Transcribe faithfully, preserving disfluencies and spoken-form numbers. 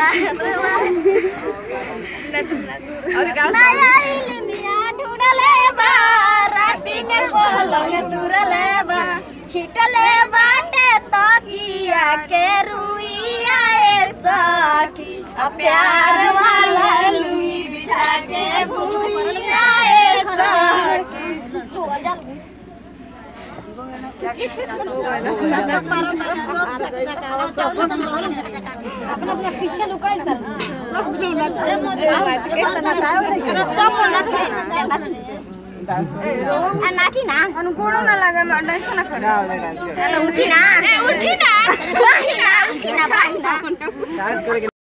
और गाओ नया इलमिया ढूंढले बा राती में बोलंग तुरले बा छिटले बाटे तकिया के रुइया ए सखी प्यार वाला लुई बिछा के भूलिया ए सखी अपना अपना पीछे लुकाई कर सब नाची ना अनुकूल ना लगे डांस ना कर उठी ना उठी ना उठी ना उठी ना